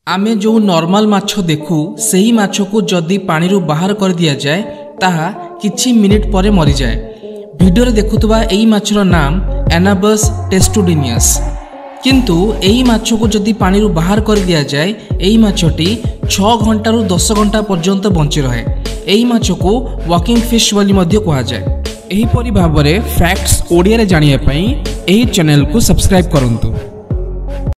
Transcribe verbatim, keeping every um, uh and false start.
आमे जो नॉर्मल माछ देखू सही माछ को जदि पानी रू बाहर कर दिया जाए ताहा किछि मिनिट परे मरी जाए। वीडियो रे देखुतबा एई माछर नाम एनाबस टेस्टुडिनियस। किंतु एई माछ को जदि पानी रू बाहर कर दिया जाए एई माछटी छह घंटा रु दस घंटा पर्यंत बंची रहे। एई माछ को वॉकिंग फिश बोली मध्य कहा जाए। एही परि भाबरे फैक्ट्स ओडिया रे जानिया पई एही चैनल को सब्सक्राइब करंतु।